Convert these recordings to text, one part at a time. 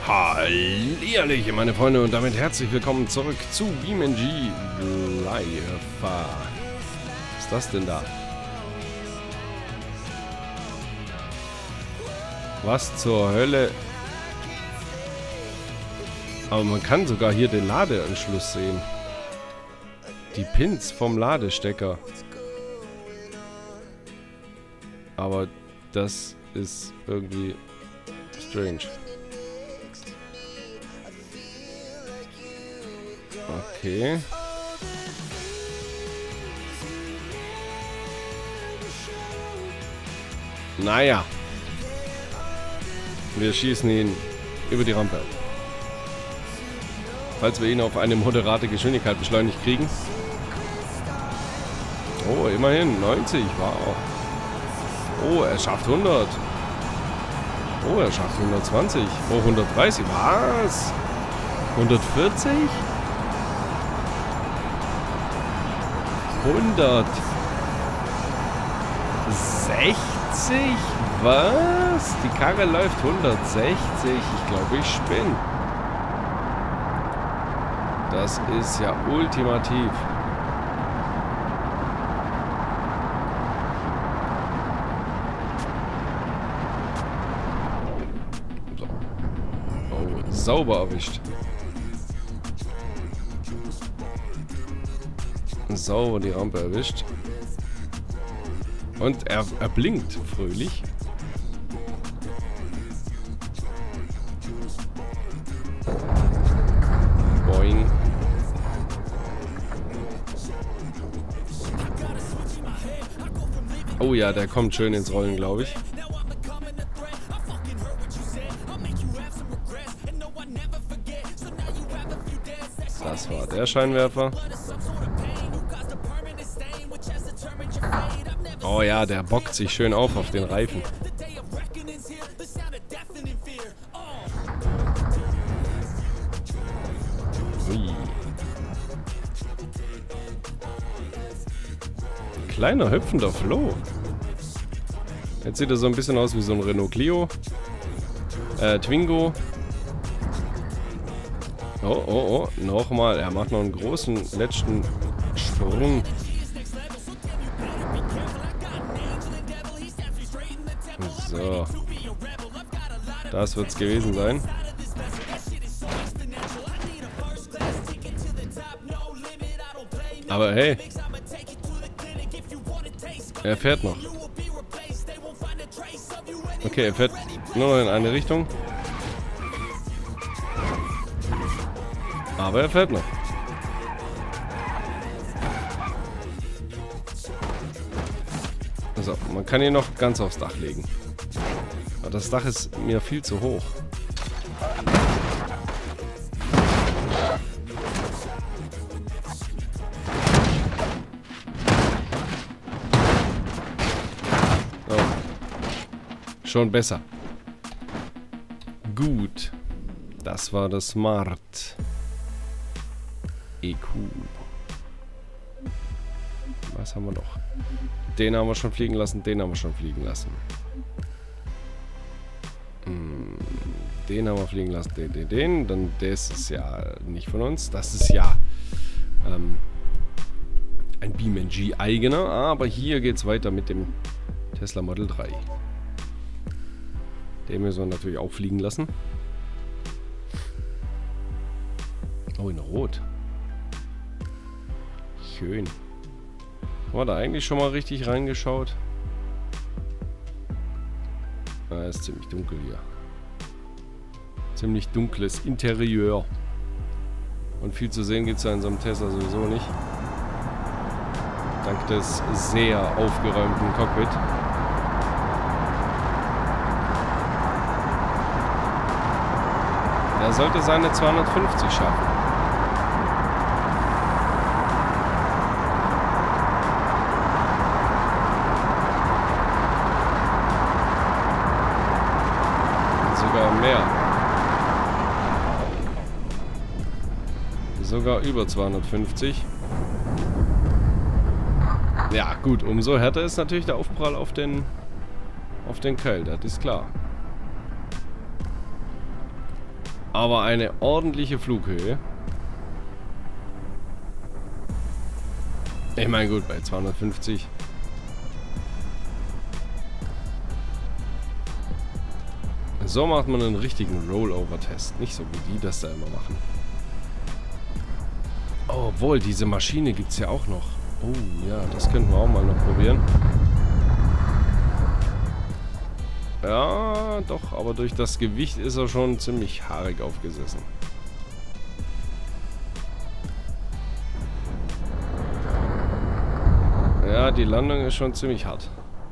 Hallihallo, meine Freunde, und damit herzlich willkommen zurück zu BeamNG Live. Was ist das denn da? Was zur Hölle? Aber man kann sogar hier den Ladeanschluss sehen. Die Pins vom Ladestecker. Aber das ist irgendwie strange. Okay. Naja. Wir schießen ihn über die Rampe. Falls wir ihn auf eine moderate Geschwindigkeit beschleunigt kriegen. Oh, immerhin 90. Wow. Oh, er schafft 100. Oh, er schafft 120. Oh, 130. Was? 140? 160? Was? Die Karre läuft 160? Ich glaube, ich spinne. Das ist ja ultimativ. So. Oh, sauber erwischt. Sauber die Rampe erwischt. Und er blinkt fröhlich. Boing. Oh ja, der kommt schön ins Rollen, glaube ich. Das war der Scheinwerfer. Oh ja, der bockt sich schön auf den Reifen. Ui. Kleiner hüpfender Flo. Jetzt sieht er so ein bisschen aus wie so ein Renault Clio. Twingo. Oh, oh, oh. Nochmal. Er macht noch einen großen letzten Sprung. So. Das wird's gewesen sein. Aber hey. Er fährt noch. Okay, er fährt nur noch in eine Richtung. Aber er fährt noch. So, man kann ihn noch ganz aufs Dach legen. Aber das Dach ist mir viel zu hoch. Oh. Schon besser. Gut. Das war das Smart EQ. Was haben wir noch? Den haben wir schon fliegen lassen, den haben wir schon fliegen lassen. Den haben wir fliegen lassen, den. Dann das ist ja nicht von uns. Das ist ja ein BeamNG eigener. Aber hier geht es weiter mit dem Tesla Model 3. Den müssen wir natürlich auch fliegen lassen. Oh, in Rot. Schön. Haben wir da eigentlich schon mal richtig reingeschaut? Ah, ist ziemlich dunkel hier. Ziemlich dunkles Interieur. Und viel zu sehen gibt es ja in so einem Tesla sowieso nicht. Dank des sehr aufgeräumten Cockpit. Er sollte seine 250 schaffen. Mehr. Sogar über 250. Ja, gut, umso härter ist natürlich der Aufprall auf den Keil, das ist klar. Aber eine ordentliche Flughöhe. Ich meine, gut, bei 250. So macht man einen richtigen Rollover-Test. Nicht so wie die das da immer machen. Oh, obwohl, diese Maschine gibt es ja auch noch. Oh, ja, das könnten wir auch mal noch probieren. Ja, doch, aber durch das Gewicht ist er schon ziemlich haarig aufgesessen. Ja, die Landung ist schon ziemlich hart.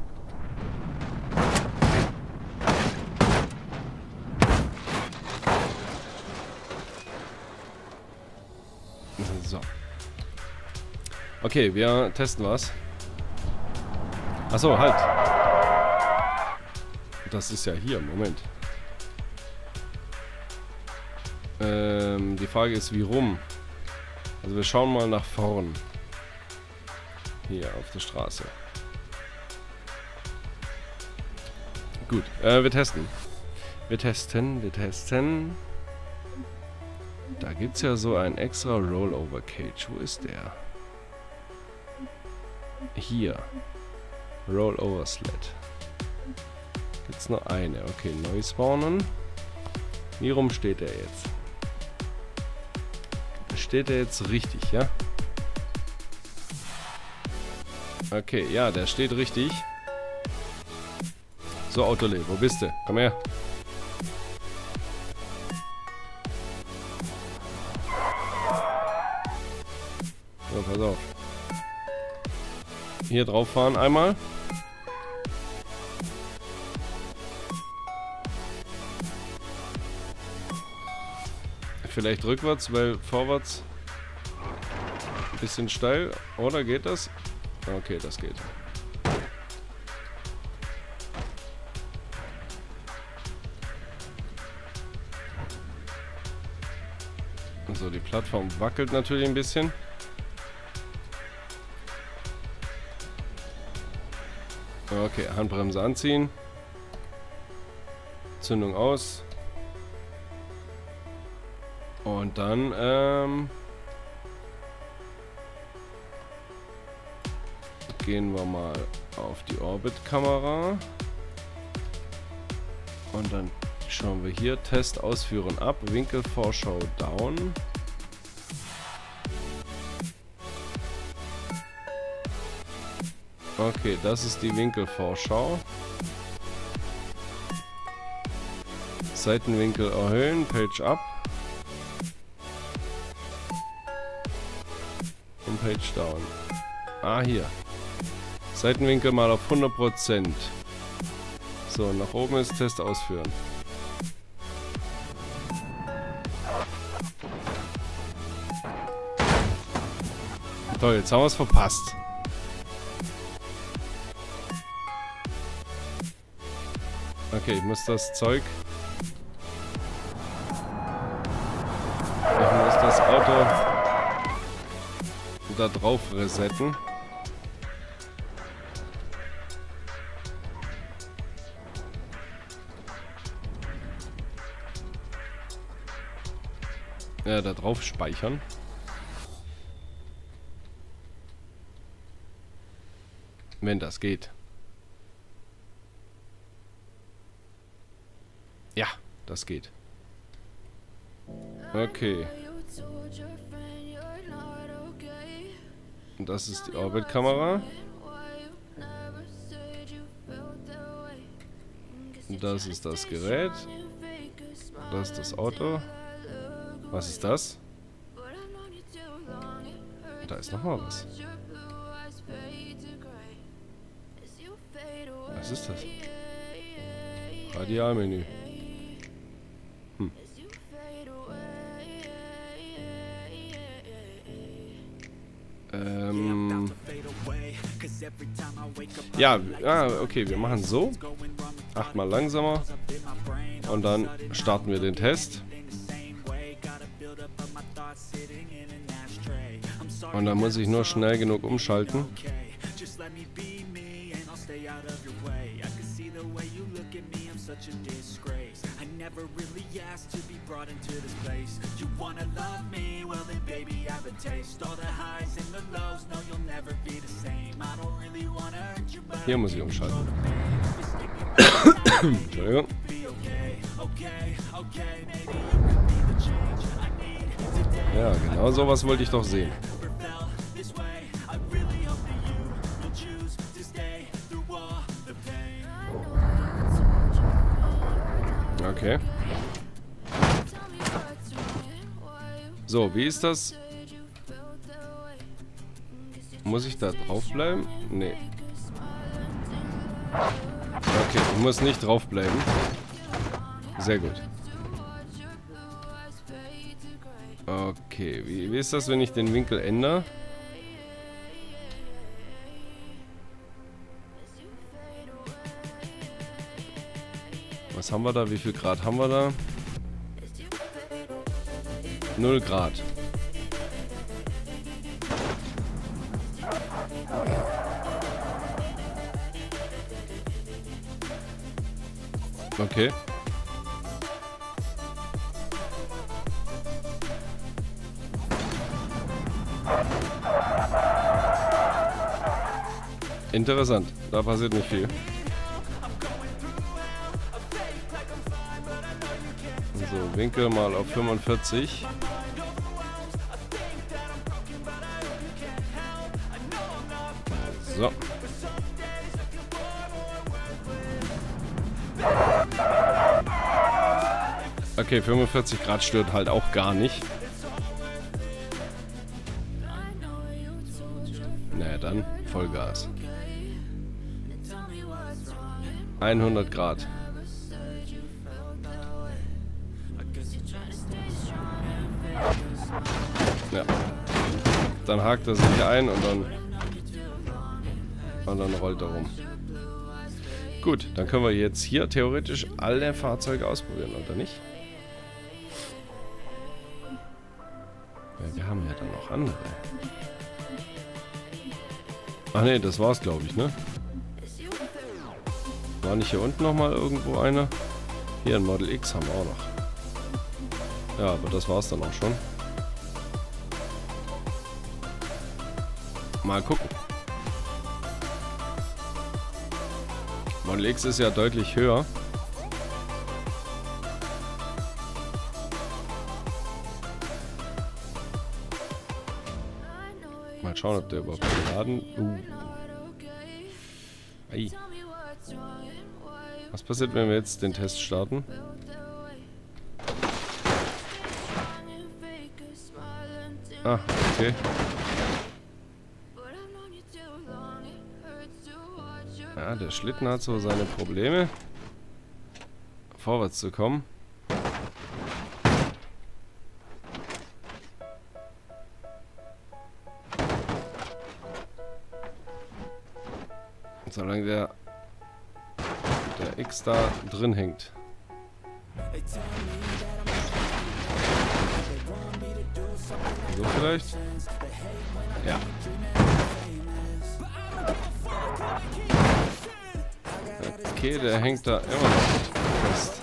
So. Okay, wir testen was. Achso, halt. Das ist ja hier, Moment. Die Frage ist, wie rum? Also wir schauen mal nach vorn. Hier auf der Straße. Gut, wir testen. Wir testen. Da gibt es ja so ein extra Rollover Cage. Wo ist der? Hier. Rollover Sled. Gibt's nur eine. Okay, neu spawnen. Wie rum steht er jetzt? Steht er jetzt richtig, ja? Okay, ja, der steht richtig. So, Autole, wo bist du? Komm her. So, pass auf. Hier drauf fahren einmal. Vielleicht rückwärts, weil vorwärts ein bisschen steil. Oder geht das? Okay, das geht. So, die Plattform wackelt natürlich ein bisschen. Okay, Handbremse anziehen. Zündung aus. Und dann gehen wir mal auf die Orbit-Kamera. Und dann schauen wir hier, Test ausführen ab, Winkelvorschau down. Okay, das ist die Winkelvorschau. Seitenwinkel erhöhen, Page up. Und Page down. Ah, hier. Seitenwinkel mal auf 100%. So, nach oben ist Test ausführen. Toll, jetzt haben wir es verpasst. Okay, ich muss das Zeug... Ich muss das Auto da drauf resetten. Ja, da drauf speichern. Wenn das geht. Ja, das geht. Okay. Und das ist die Orbit-Kamera. Das ist das Gerät. Das ist das Auto. Was ist das? Da ist noch mal was. Was ist das? Radialmenü. Ja, okay, wir machen so. 8-mal langsamer. Und dann starten wir den Test. Und dann muss ich nur schnell genug umschalten. Hier muss ich umschalten. Entschuldigung. Ja, genau sowas wollte ich doch sehen. Okay. So, wie ist das? Muss ich da drauf bleiben? Nee. Okay, ich muss nicht drauf bleiben. Sehr gut. Okay, wie ist das, wenn ich den Winkel ändere? Was haben wir da? Wie viel Grad haben wir da? 0 Grad. Okay. Interessant. Da passiert nicht viel. So, Winkel mal auf 45. So. Okay, 45 Grad stört halt auch gar nicht. Naja, dann Vollgas. 100 Grad. Ja. Dann hakt er sich ein und dann rollt er rum. Gut, dann können wir jetzt hier theoretisch alle Fahrzeuge ausprobieren, oder nicht? Ja, wir haben ja dann noch andere. Ach ne, das war's, glaube ich, ne? War nicht hier unten nochmal irgendwo einer? Hier ein Model X haben wir auch noch. Ja, aber das war's dann auch schon. Mal gucken. Model X ist ja deutlich höher. Mal schauen, ob der überhaupt geladen... Ei. Was passiert, wenn wir jetzt den Test starten? Ah, okay. Ja, der Schlitten hat so seine Probleme, vorwärts zu kommen. Solange der X da drin hängt. So vielleicht? Ja. Okay, der hängt da immer noch fest.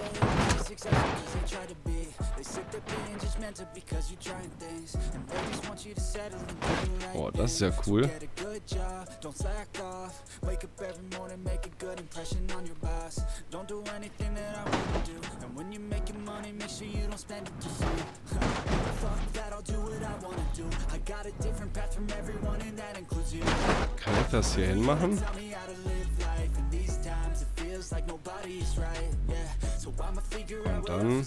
Oh, das ist ja cool. Kann ich das hier hinmachen? Und dann...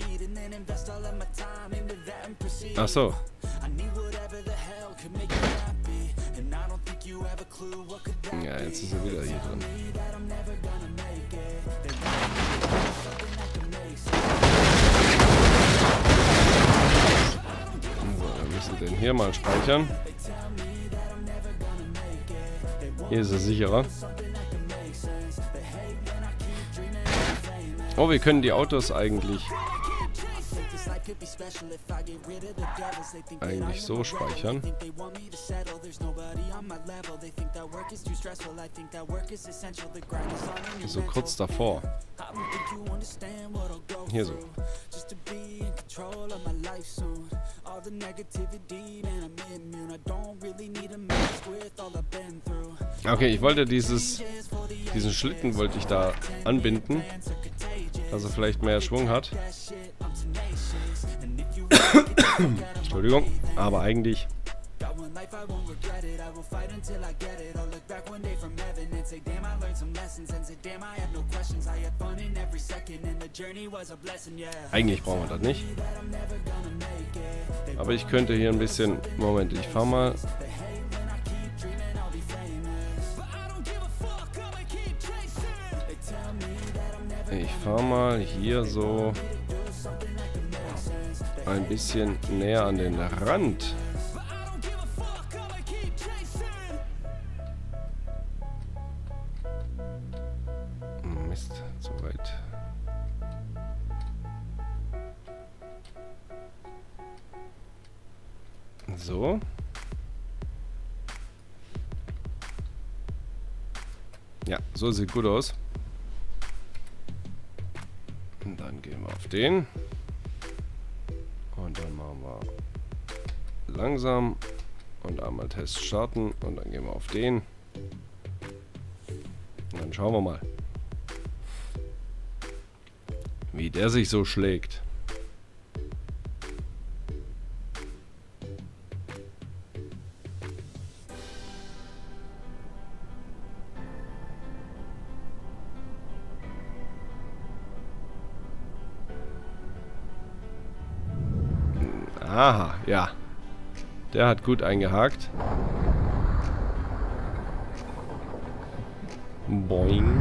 Ach so. Ja, jetzt ist er wieder hier drin. So, wir müssen den hier mal speichern. Hier ist er sicherer. Oh, wir können die Autos eigentlich eigentlich so speichern. So kurz davor. Hier so. Okay, ich wollte diesen Schlitten wollte ich da anbinden, dass er vielleicht mehr Schwung hat. Entschuldigung, aber eigentlich brauchen wir das nicht. Aber ich könnte hier ein bisschen... Moment, ich fahre mal... Ich fahre mal hier so ein bisschen näher an den Rand. Mist, zu weit. So. Ja, so sieht gut aus. Und dann gehen wir auf den. Und dann machen wir langsam und einmal Test starten und dann gehen wir auf den. Und dann schauen wir mal, wie der sich so schlägt. Aha, ja. Der hat gut eingehakt. Boing.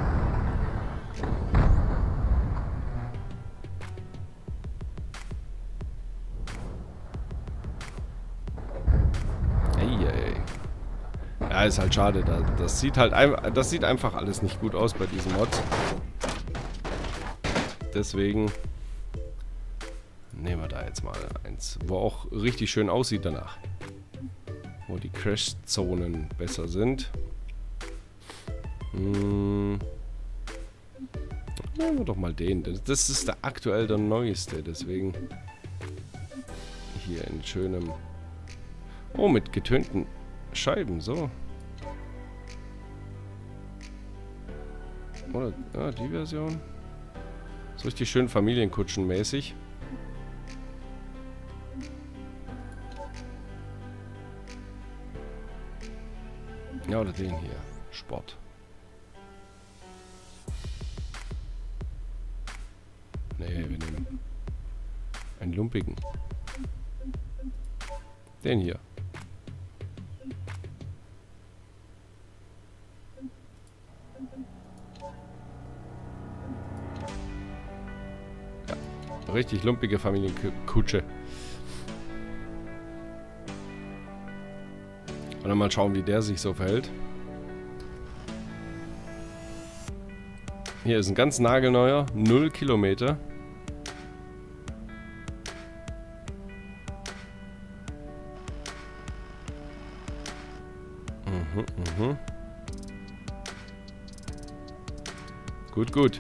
Eieiei. Ja, ist halt schade. Das sieht halt das sieht einfach alles nicht gut aus bei diesem Mod. Deswegen nehmen wir da jetzt mal eins, wo auch richtig schön aussieht danach. Wo die Crash-Zonen besser sind. Nehmen wir doch mal den. Das ist der aktuell der neueste, deswegen hier in schönem... Oh, mit getönten Scheiben, so. Oder die Version. So richtig schön Familienkutschen-mäßig. Ja, oder den hier. Sport. Nee, wir nehmen einen lumpigen. Den hier. Ja, richtig lumpige Familienkutsche. Und dann mal schauen, wie der sich so verhält. Hier ist ein ganz nagelneuer, 0 Kilometer. Gut, gut.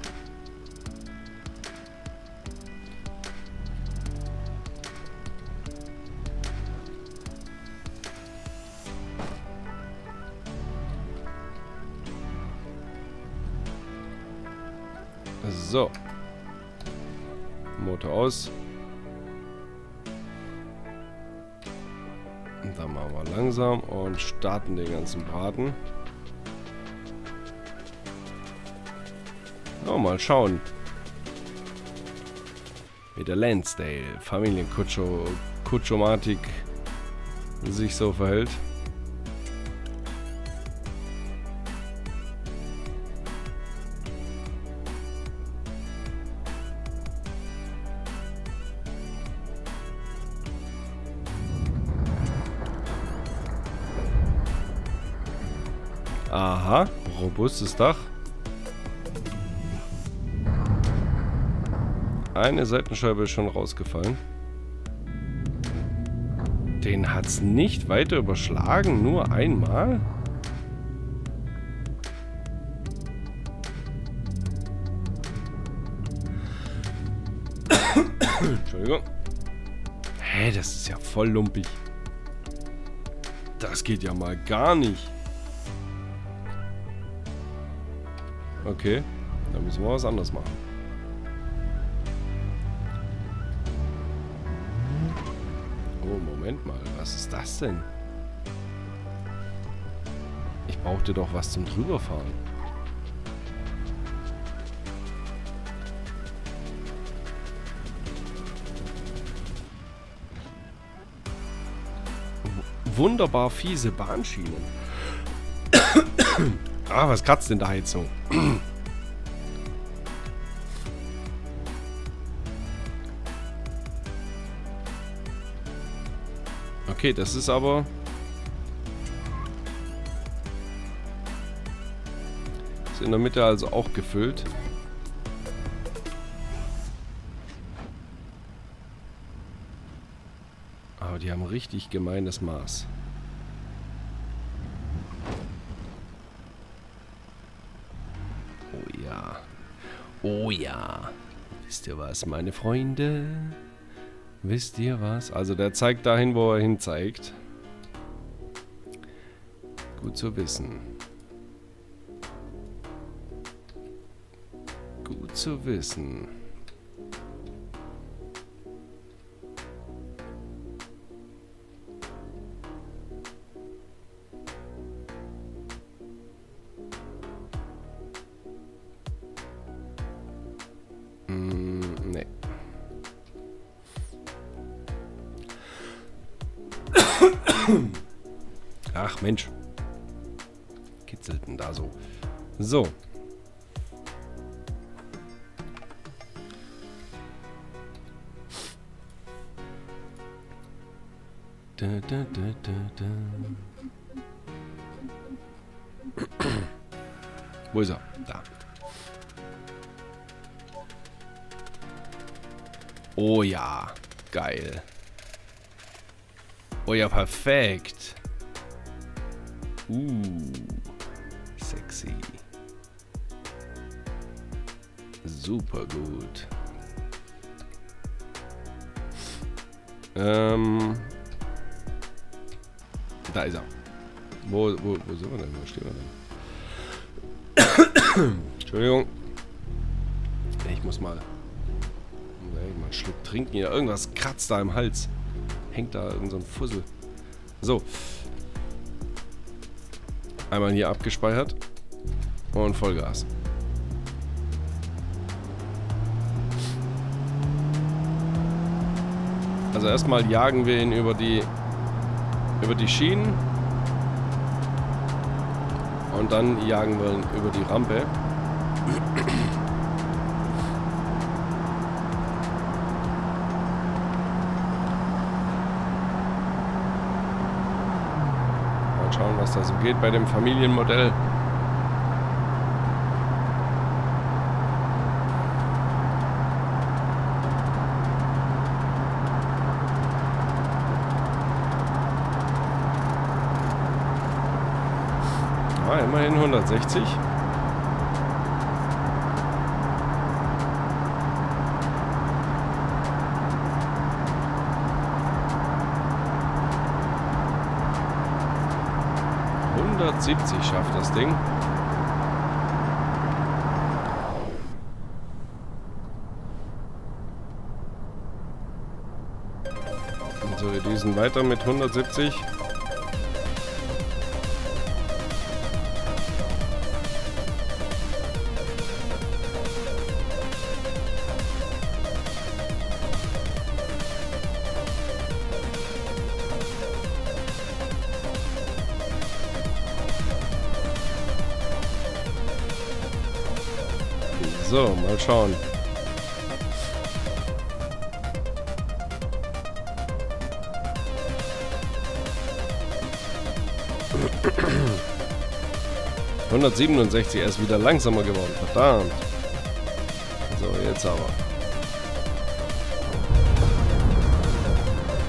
So. Motor aus. Und dann machen wir langsam und starten den ganzen Braten. Oh, mal schauen, wie der Lansdale Familienkutschomatik sich so verhält. Aha, robustes Dach. Eine Seitenscheibe ist schon rausgefallen. Den hat es nicht weiter überschlagen, nur einmal? Entschuldigung. Hä, das ist ja voll lumpig. Das geht ja mal gar nicht. Okay, dann müssen wir was anderes machen. Oh, Moment mal, was ist das denn? Ich brauchte doch was zum Drüberfahren. Wunderbar fiese Bahnschienen. Ah, was kratzt denn da jetzt so? Okay, das ist aber... Ist in der Mitte also auch gefüllt. Aber die haben richtig gemeines Maß. Oh ja. Oh ja. Wisst ihr was, meine Freunde? Wisst ihr was? Also der zeigt dahin, wo er hin zeigt. Gut zu wissen. Gut zu wissen. Nee. Ach Mensch. Kitzelt denn da so? So. Da, da, da, da, da. Wo ist er? Da. Oh ja, geil. Oh ja, perfekt. Sexy. Super gut. Da ist er. Wo sind wir denn? Wo stehen wir denn? Entschuldigung. Ich muss mal einen Schluck trinken hier. Irgendwas kratzt da im Hals. Hängt da irgend so ein Fussel. So. Einmal hier abgespeichert. Und Vollgas. Also erstmal jagen wir ihn über die Schienen. Und dann jagen wir ihn über die Rampe. Mal schauen, was da so geht bei dem Familienmodell. Immerhin 160. Schafft das Ding. So, wir düsen weiter mit 170. So, mal schauen. (167), er ist wieder langsamer geworden, verdammt. So, jetzt aber.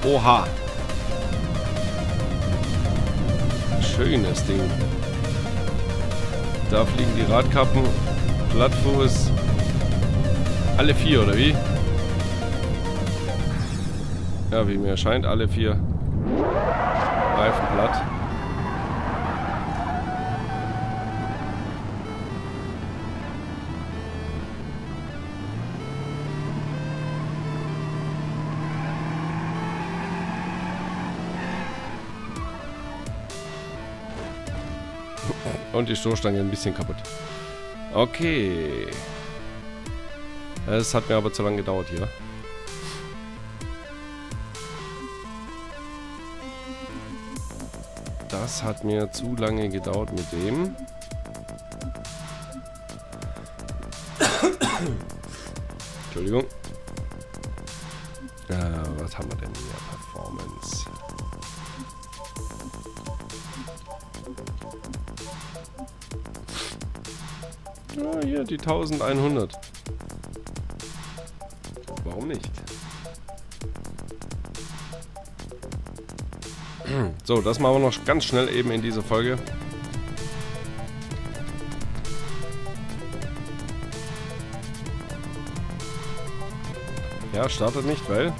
Oha. Schönes Ding. Da fliegen die Radkappen. Plattfuß. Alle 4, oder wie? Ja, wie mir scheint, alle 4 Reifen platt. Und die Stoßstange ein bisschen kaputt. Okay. Es hat mir aber zu lange gedauert hier. Das hat mir zu lange gedauert mit dem. Entschuldigung. Was haben wir denn hier? Performance. Ah, hier die 1100. Warum nicht? So, das machen wir noch ganz schnell eben in dieser Folge. Ja, startet nicht, weil...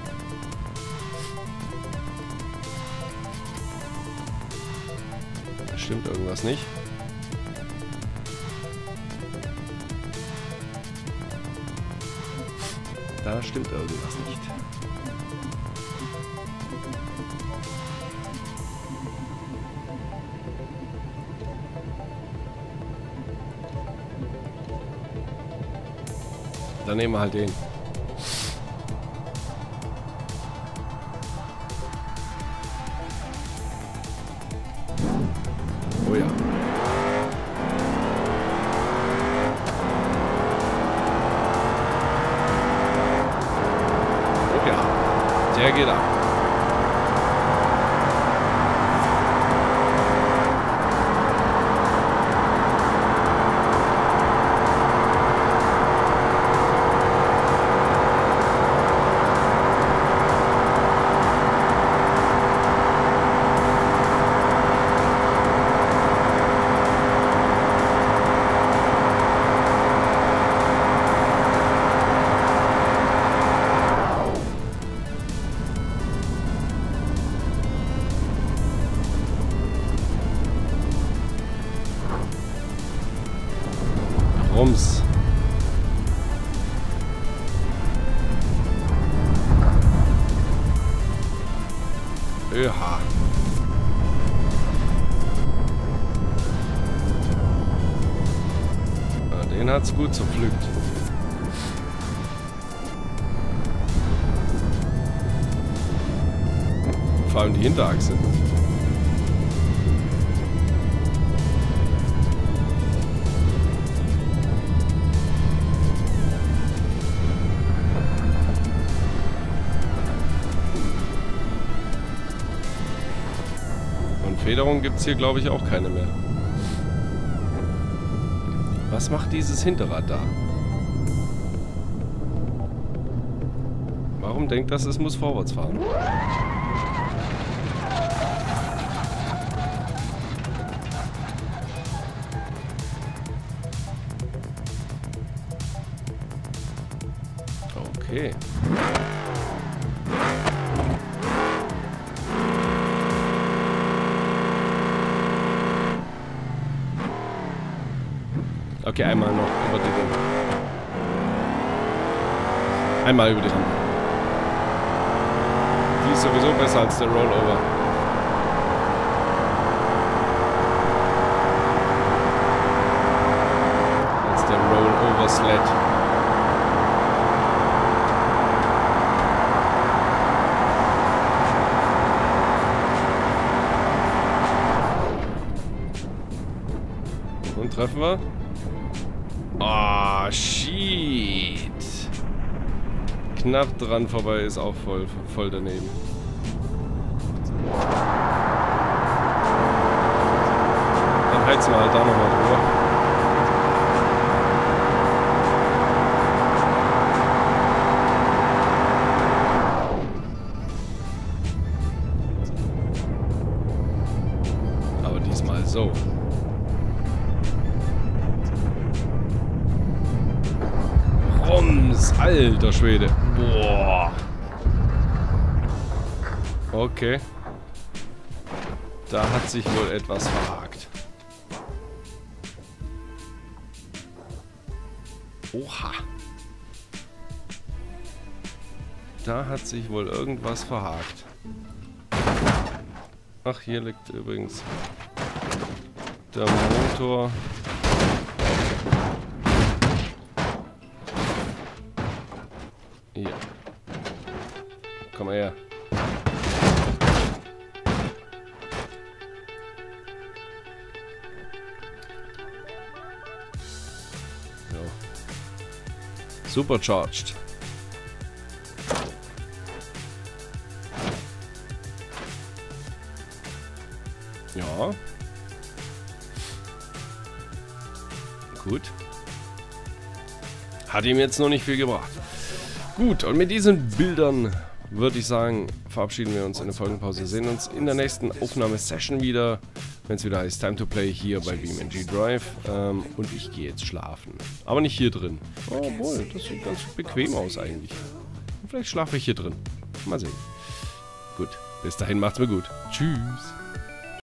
Da stimmt irgendwas nicht. Da stimmt irgendwas nicht. Dann nehmen wir halt den. Oh ja. Oh ja. Der geht ab. Rums. Öha. Den hat's gut zerpflückt. Vor allem die Hinterachse. Federung gibt es hier, glaube ich, auch keine mehr. Was macht dieses Hinterrad da? Warum denkt das, es muss vorwärts fahren? Okay. Okay, einmal noch über die Rampe. Einmal über die Rampe. Die ist sowieso besser als der Rollover. Als der Rollover Sled. Und treffen wir? Ah, shit. Knapp dran vorbei, ist auch voll daneben. Dann heizen wir halt da nochmal drüber. So. Rums, alter Schwede. Boah. Okay. Da hat sich wohl etwas verhakt. Oha. Da hat sich wohl irgendwas verhakt. Ach, hier liegt übrigens der Motor. Hier. Komm mal her. So. Supercharged. Ja. Gut. Hat ihm jetzt noch nicht viel gebracht. Gut, und mit diesen Bildern würde ich sagen, verabschieden wir uns in der Folgenpause. Sehen uns in der nächsten Aufnahmesession wieder, wenn es wieder heißt Time to Play hier bei BeamNG Drive. Und ich gehe jetzt schlafen. Aber nicht hier drin. Obwohl, das sieht ganz bequem aus eigentlich. Vielleicht schlafe ich hier drin. Mal sehen. Gut, bis dahin macht's mir gut. Tschüss.